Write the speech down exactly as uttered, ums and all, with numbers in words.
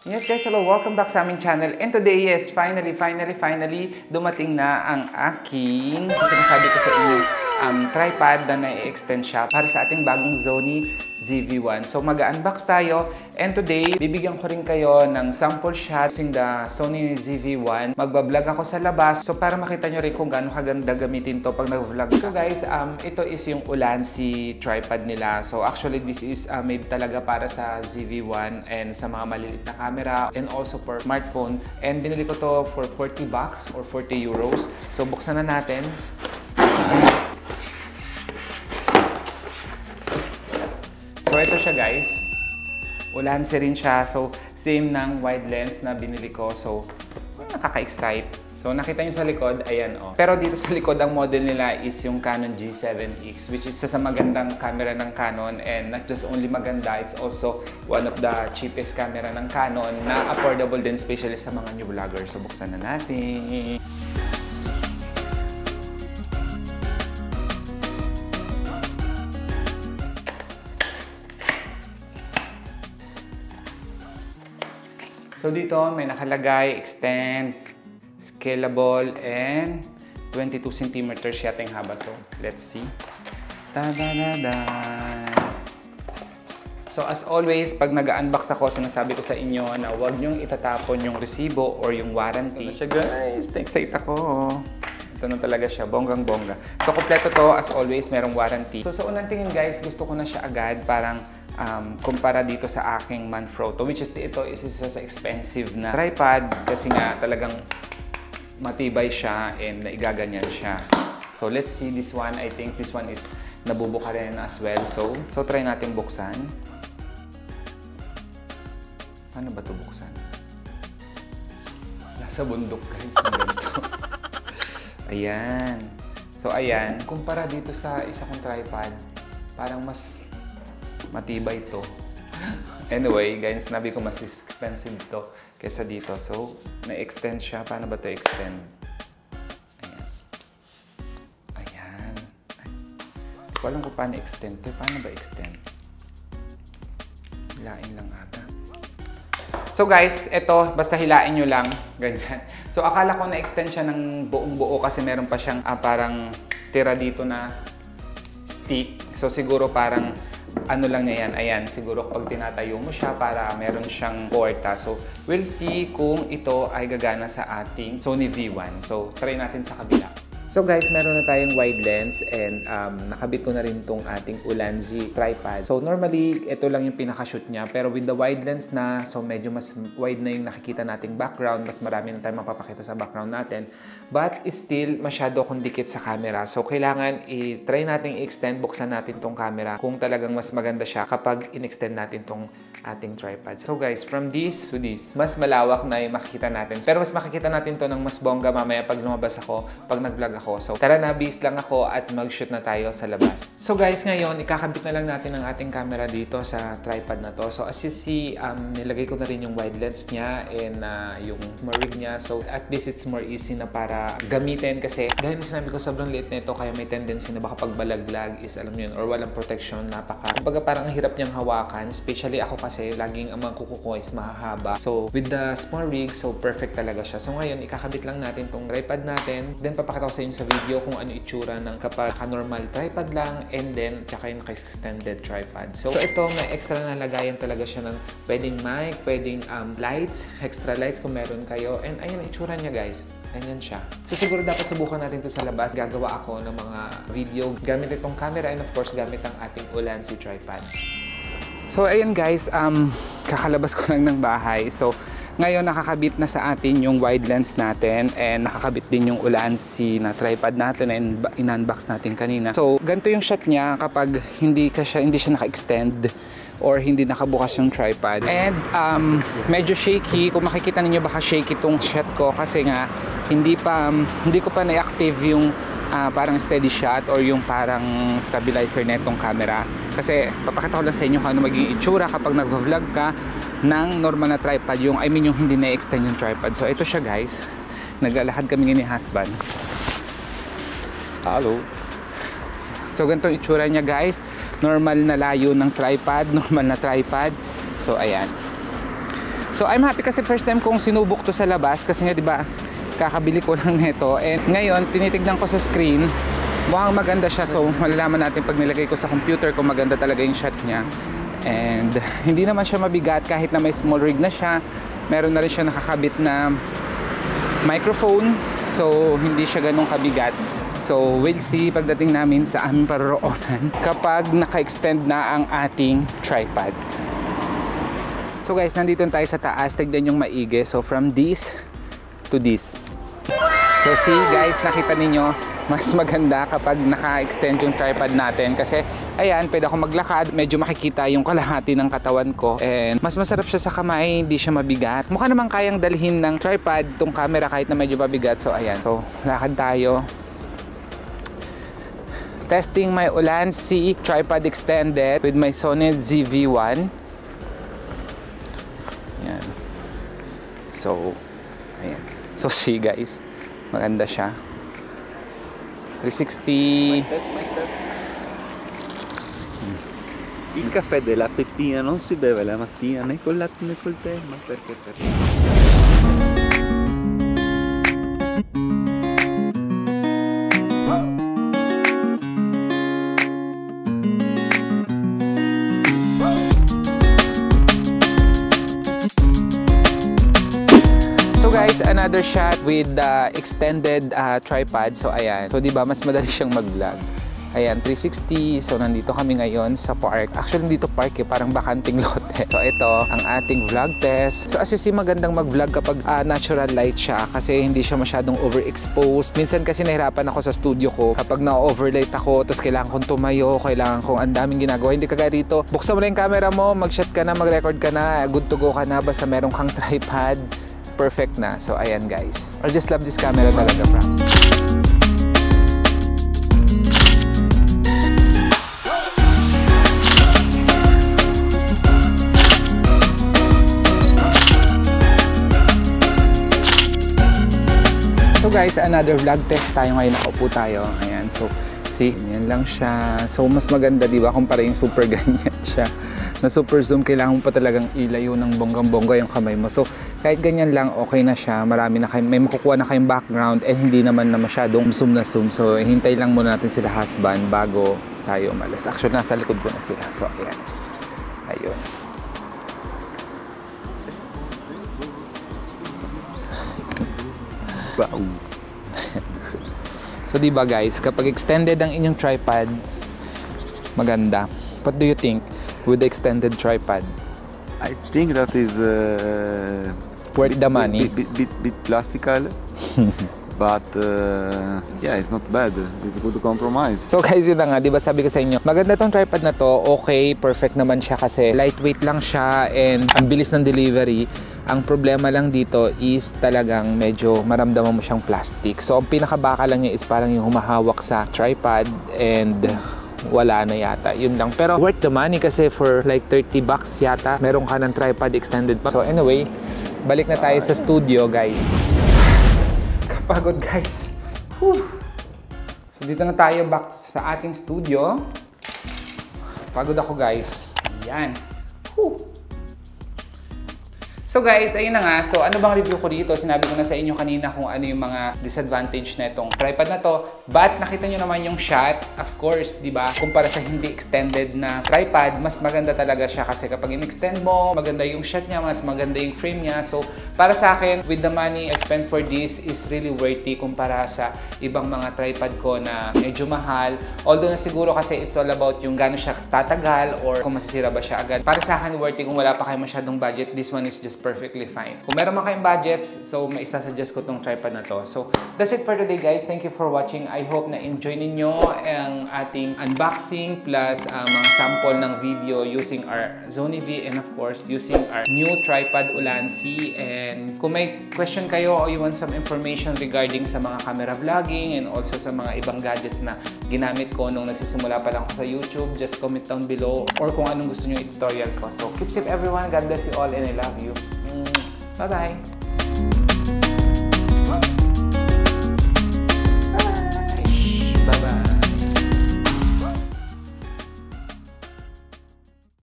Yes guys, hello! Welcome back sa aming channel. And today, yes, finally, finally, finally, dumating na ang aking, sinasabi ko sa inyo, um, tripod na na-extend siya para sa ating bagong Sony Z V one. So mag-unbox tayo. And today, bibigyan ko rin kayo ng sample shot using the Sony Z V one. Magbablog ako sa labas. So para makita nyo rin kung gaano kaganda gamitin to pag nag-vlog ka. So guys, um, ito is yung Ulanzi tripod nila. So actually, this is uh, made talaga para sa Z V one and sa mga maliliit na camera and also for smartphone. And binili ko to for forty bucks or forty euros. So buksan na natin. So ito siya guys. Ulanzi rin siya. So same ng wide lens na binili ko. So nakaka-excite. So nakita nyo sa likod, ayan o. Oh. Pero dito sa likod, ang model nila is yung Canon G seven X, which is isa sa magandang camera ng Canon. And not just only maganda, it's also one of the cheapest camera ng Canon na affordable din, especially sa mga new vloggers. So buksan na natin. So dito may nakalagay, extends, scalable, and twenty-two centimeters yata yung haba. So let's see. Ta-da-da-da! So as always, pag nag-unbox ako, sinasabi ko sa inyo na huwag nyong itatapon yung resibo or yung warranty. Ito siya guys, na-excite ako. Ito na talaga siya, bonggang-bongga. So kompleto to, as always, merong warranty. So sa unang tingin guys, gusto ko na siya agad, parang Um, kumpara dito sa aking Manfrotto, which is ito is isa sa expensive na tripod kasi nga talagang matibay siya and naigaganyan siya. So let's see this one. I think this one is nabubuka rin as well. So, so try natin buksan. Paano ba ito buksan? Nasa bundok guys ng ganito. Ayan. So ayan, kumpara dito sa isa kong tripod, parang mas matibay ito. Anyway, guys, sinabi ko mas expensive to kesa dito. So, na-extend siya. Paano ba ito extend? Ayan. Ayan. Hindi ko alam kung paano extend ito. Paano ba extend? Hilain lang ata. So, guys, ito, basta hilain nyo lang. Ganyan. So, akala ko na-extend siya ng buong buo kasi meron pa siyang ah, parang tira dito na stick. So, siguro parang ano lang niya yan, ayan, siguro pag tinatayo mo siya para meron siyang porta. So, we'll see kung ito ay gagana sa ating Sony V one. So, try natin sa kabila. So guys, meron na tayong wide lens and um, nakabit ko na rin itong ating Ulanzi tripod. So normally, ito lang yung pinaka-shoot niya. Pero with the wide lens na, so medyo mas wide na yung nakikita nating background. Mas marami na tayong mapapakita sa background natin. But still, masyado akong dikit sa camera. So kailangan i-try natin i-extend, buksan natin tong camera kung talagang mas maganda siya kapag in-extend natin tong ating tripod. So guys, from this to this, mas malawak na yung makikita natin. Pero mas makikita natin to ng mas bongga mamaya pag lumabas ako, pag nag-vlog ako. So, tara na, bis lang ako at mag-shoot na tayo sa labas. So guys, ngayon, ikakabit na lang natin ang ating camera dito sa tripod na to. So as you see, um, nilagay ko na rin yung wide lens niya and uh, yung rig niya. So at least it's more easy na para gamitin kasi dahil sinabi ko sobrang liit na ito kaya may tendency na baka pag balaglag is alam yun or walang protection, napaka. Kumbaga parang ang hirap niyang hawakan, especially ako kasi laging ang mga kuko ko is mahahaba. So with the small rig, so perfect talaga siya. So ngayon, ikakabit lang natin tong tripod natin. Then papakita ko sa inyo sa video kung ano itsura ng kapag normal tripod lang and then tsaka yung naka-extended tripod. So, so ito may extra na lagayan talaga siya ng pwedeng mic, pwedeng um, lights, extra lights kung meron kayo. And ayun, itsura niya guys. Ganyan siya. So siguro dapat subukan natin ito sa labas. Gagawa ako ng mga video gamit itong camera and of course gamit ang ating Ulanzi tripod. So ayun guys, um, kakalabas ko lang ng bahay. So ngayon, nakakabit na sa atin yung wide lens natin and nakakabit din yung Ulanzi na tripod natin and in-unbox natin kanina. So, ganito yung shot niya kapag hindi, ka siya, hindi siya naka-extend or hindi nakabukas yung tripod. And um, medyo shaky. Kung makikita ninyo baka shaky itong shot ko kasi nga hindi, pa, um, hindi ko pa na-active yung uh, parang steady shot or yung parang stabilizer na itong camera. Kasi papakita ko lang sa inyo kung ano magiging itsura kapag nag-vlog ka ng normal na tripod, yung I mean yung hindi na-extend yung tripod. So ito siya guys, naglalakad kami ni husband. Hello. So ganito yung itsura niya guys, normal na layo ng tripod, normal na tripod. So ayan. So I'm happy kasi first time kong sinubok to sa labas kasi nga 'di ba kakabili ko lang nito, and ngayon tinitignan ko sa screen, mukhang maganda siya. So malalaman natin pag nilagay ko sa computer kung maganda talaga yung shot niya. And hindi naman siya mabigat kahit na may small rig na siya. Meron na rin siya nakakabit na microphone, so hindi siya ganun kabigat. So we'll see pagdating namin sa aming paroroonan kapag naka-extend na ang ating tripod. So guys, nandito tayo sa taas. Tignan yung maigi. So from this to this. So see guys, nakita ninyo, mas maganda kapag naka-extend yung tripod natin kasi ayan, pwede ako maglakad, medyo makikita yung kalahati ng katawan ko, and mas masarap siya sa kamay, hindi siya mabigat. Mukha naman kayang dalhin ng tripod tong camera kahit na medyo mabigat. So ayan, so lakad tayo. Testing my Ulanzi tripod extended with my Sony Z V one. Ayan. So ayan. So see guys, maganda siya. three sixty. Mic test, mic test. Il caffè della Peppina non si beve la mattina né col latte né col tè, ma perché perché? Guys, another shot with the uh, extended uh, tripod. So ayan, so diba mas madali siyang mag-vlog. Ayan, three sixty. So nandito kami ngayon sa park. Actually dito park eh, parang bakanting lote. So ito ang ating vlog test. So as you see, magandang mag-vlog kapag uh, natural light siya kasi hindi siya masyadong overexposed. Minsan kasi nahirapan ako sa studio ko kapag na-overlight ako, tapos kailangan kong tumayo, kailangan kong ang daming ginagawa. Hindi kagaya rito, buksan mo na yung camera mo, mag-shot ka na, mag-record ka na, good to go ka na, basta meron kang tripod. Perfect na. So ayan guys, I just love this camera talaga, bro. So guys, another vlog test tayo ngayon. Nakaupo tayo. Ayan, so see, yan lang siya. So mas maganda, di ba, kumpara yung super ganyan siya na super zoom. Kailangan mo pa talagang ilayo ng bonggang-bongga yung kamay mo. So kahit ganyan lang, okay na siya. Marami na kayo, may makukuha na kayong background, and hindi naman na masyadong zoom na zoom. So hintay lang muna natin sila husband bago tayo umalis. Actually, nasa likod ko na sila. So ayan. Ayun. Wow. So diba guys, kapag extended ang inyong tripod, maganda. What do you think with the extended tripod? I think that is uh, worth the money. Bit, bit, bit, bit plastical, but uh, yeah, it's not bad. It's a good compromise. So guys, yun na nga, di ba sabi ko sa inyo, maganda tong tripod na to. Okay, perfect naman siya kasi lightweight lang siya and ang bilis ng delivery. Ang problema lang dito is talagang medyo maramdaman mo siyang plastic. So ang pinakabaka lang niya is parang yung humahawak sa tripod and wala na yata, yun lang. Pero worth the money kasi for like thirty bucks yata meron ka ng tripod extended pa. So anyway, balik na tayo sa studio guys. Kapagod guys. Whew. So dito na tayo back sa ating studio. Pagod ako guys. Yan. Whew. So guys, ayun na nga. So ano bang review ko dito? Sinabi ko na sa inyo kanina kung ano yung mga disadvantage na itong tripod na to. But nakita nyo naman yung shot. Of course, di ba? Kumpara sa hindi extended na tripod, mas maganda talaga siya kasi kapag in-extend mo, maganda yung shot niya, mas maganda yung frame niya. So para sa akin, with the money I spent for this is really worthy kumpara sa ibang mga tripod ko na medyo mahal. Although na siguro kasi it's all about yung gano'n siya tatagal or kung masisira ba siya agad. Para sa akin, worthy kung wala pa kayo masyadong budget. This one is just perfectly fine. Kung meron man kayong budgets, so may isa-suggest ko tong tripod na to. So, that's it for today guys. Thank you for watching. I hope na enjoy ninyo ang ating unboxing plus uh, mga sample ng video using our Sony V and of course, using our new tripod Ulanzi. And kung may question kayo or you want some information regarding sa mga camera vlogging and also sa mga ibang gadgets na ginamit ko nung nagsisimula pa lang ako sa YouTube, just comment down below or kung anong gusto nyo i-tutorial ko. So, keep safe everyone. God bless you all and I love you. Bye-bye!